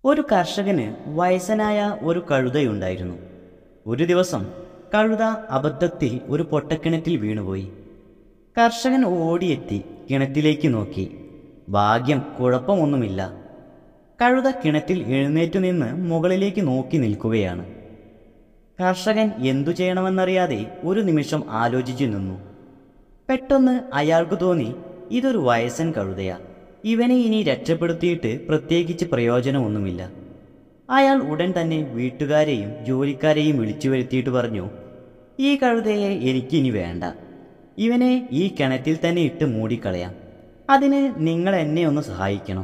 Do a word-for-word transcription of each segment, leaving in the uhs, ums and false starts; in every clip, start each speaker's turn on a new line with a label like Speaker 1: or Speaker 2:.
Speaker 1: ഒരു കർഷകന് വയസ്സനായ ഒരു കഴുതയുണ്ടായിരുന്നു. ഒരു ദിവസം കഴുത അബദ്ധത്തിൽ ഒരു പൊട്ടക്കിണറ്റിൽ വീണുപോയി. കർഷകൻ ഓടിയെത്തി കിണറ്റിലേക്ക് നോക്കി. ഭാഗ്യം, കുഴപ്പമൊന്നുമില്ല. കഴുത കിണറ്റിൽ എഴുന്നേറ്റു നിന്ന് മുകളിലേക്ക് നോക്കി നിൽക്കുകയാണ്. കർഷകൻ എന്തു ചെയ്യണമെന്നറിയാതെ ഒരു നിമിഷം ആലോചിച്ചു നിന്നു. പെട്ടെന്ന് അയാൾക്ക് തോന്നി, ഇതൊരു വയസ്സൻ കഴുതയാ, ഇവനെ ഇനി രക്ഷപ്പെടുത്തിയിട്ട് പ്രത്യേകിച്ച് പ്രയോജനമൊന്നുമില്ല. അയാൾ ഉടൻ തന്നെ വീട്ടുകാരെയും ജോലിക്കാരെയും വിളിച്ചു വരുത്തിയിട്ട് പറഞ്ഞു, ഈ കഴുതയെ എനിക്കിനി വേണ്ട, ഇവനെ ഈ കിണറ്റിൽ തന്നെ ഇട്ട് മൂടിക്കളയാം. അതിന് നിങ്ങൾ എന്നെ ഒന്ന് സഹായിക്കണം.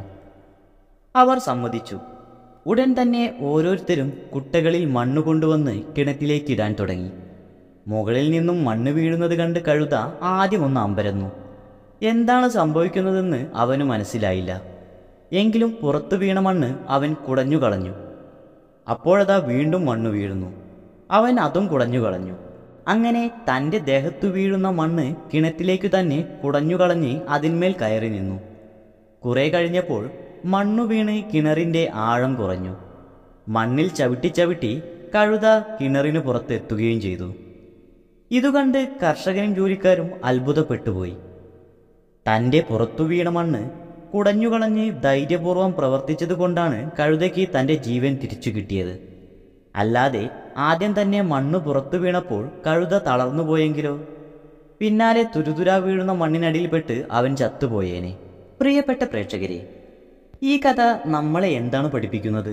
Speaker 1: അവർ സമ്മതിച്ചു. ഉടൻ തന്നെ ഓരോരുത്തരും കുട്ടകളിൽ മണ്ണ് കൊണ്ടുവന്ന് കിണറ്റിലേക്കിടാൻ തുടങ്ങി. മുകളിൽ നിന്നും മണ്ണ് വീഴുന്നത് കണ്ട് കഴുത ആദ്യം ഒന്ന് അമ്പരന്നു. എന്താണ് സംഭവിക്കുന്നതെന്ന് അവന് മനസ്സിലായില്ല. എങ്കിലും പുറത്തു വീണ മണ്ണ് അവൻ കുടഞ്ഞു കളഞ്ഞു. അപ്പോഴതാ വീണ്ടും മണ്ണ് വീഴുന്നു. അവൻ അതും കുടഞ്ഞു കളഞ്ഞു. അങ്ങനെ തൻ്റെ ദേഹത്തു വീഴുന്ന മണ്ണ് കിണറ്റിലേക്ക് തന്നെ കുടഞ്ഞു കളഞ്ഞ് അതിന്മേൽ കയറി നിന്നു. കുറെ കഴിഞ്ഞപ്പോൾ മണ്ണു വീണ് കിണറിൻ്റെ ആഴം കുറഞ്ഞു. മണ്ണിൽ ചവിട്ടി ചവിട്ടി കഴുത കിണറിന് പുറത്തെത്തുകയും ചെയ്തു. ഇതുകണ്ട് കർഷകനും ജോലിക്കാരും അത്ഭുതപ്പെട്ടുപോയി. തൻ്റെ പുറത്തു വീണ മണ്ണ് കുടഞ്ഞുകളഞ്ഞ് ധൈര്യപൂർവ്വം പ്രവർത്തിച്ചത് കൊണ്ടാണ് കഴുതയ്ക്ക് തൻ്റെ ജീവൻ തിരിച്ചു കിട്ടിയത്. അല്ലാതെ ആദ്യം തന്നെ മണ്ണ് പുറത്തു വീണപ്പോൾ കഴുത തളർന്നുപോയെങ്കിലോ? പിന്നാലെ തുരുതുരാ വീഴുന്ന മണ്ണിനടിയിൽപ്പെട്ട് അവൻ ചത്തുപോയേനെ. പ്രിയപ്പെട്ട പ്രേക്ഷകരെ, ഈ കഥ നമ്മളെ എന്താണ് പഠിപ്പിക്കുന്നത്?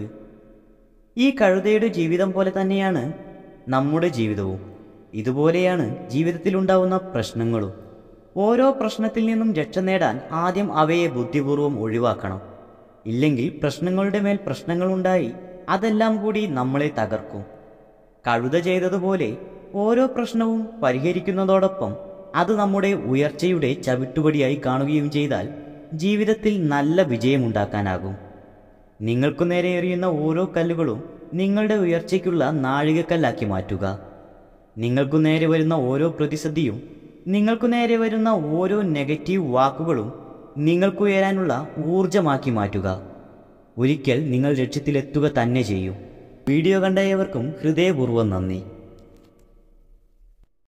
Speaker 1: ഈ കഴുതയുടെ ജീവിതം പോലെ തന്നെയാണ് നമ്മുടെ ജീവിതവും. ഇതുപോലെയാണ് ജീവിതത്തിലുണ്ടാവുന്ന പ്രശ്നങ്ങളും. ഓരോ പ്രശ്നത്തിൽ നിന്നും രക്ഷ നേടാൻ ആദ്യം അവയെ ബുദ്ധിപൂർവ്വം ഒഴിവാക്കണം. ഇല്ലെങ്കിൽ പ്രശ്നങ്ങളുടെ മേൽ പ്രശ്നങ്ങളുണ്ടായി അതെല്ലാം കൂടി നമ്മളെ തകർക്കും. കഴുത ചെയ്തതുപോലെ ഓരോ പ്രശ്നവും പരിഹരിക്കുന്നതോടൊപ്പം അത് നമ്മുടെ ഉയർച്ചയുടെ ചവിട്ടുപടിയായി കാണുകയും ചെയ്താൽ ജീവിതത്തിൽ നല്ല വിജയമുണ്ടാക്കാനാകും. നിങ്ങൾക്കു നേരെ എറിയുന്ന ഓരോ കല്ലുകളും നിങ്ങളുടെ ഉയർച്ചയ്ക്കുള്ള നാഴികക്കല്ലാക്കി മാറ്റുക. നിങ്ങൾക്കു നേരെ വരുന്ന ഓരോ പ്രതിസന്ധിയും, നിങ്ങൾക്കു നേരെ വരുന്ന ഓരോ നെഗറ്റീവ് വാക്കുകളും നിങ്ങൾക്കുയരാനുള്ള ഊർജമാക്കി മാറ്റുക. ഒരിക്കൽ നിങ്ങൾ ലക്ഷ്യത്തിലെത്തുക തന്നെ ചെയ്യും. വീഡിയോ കണ്ട ഏവർക്കും ഹൃദയപൂർവ്വം നന്ദി.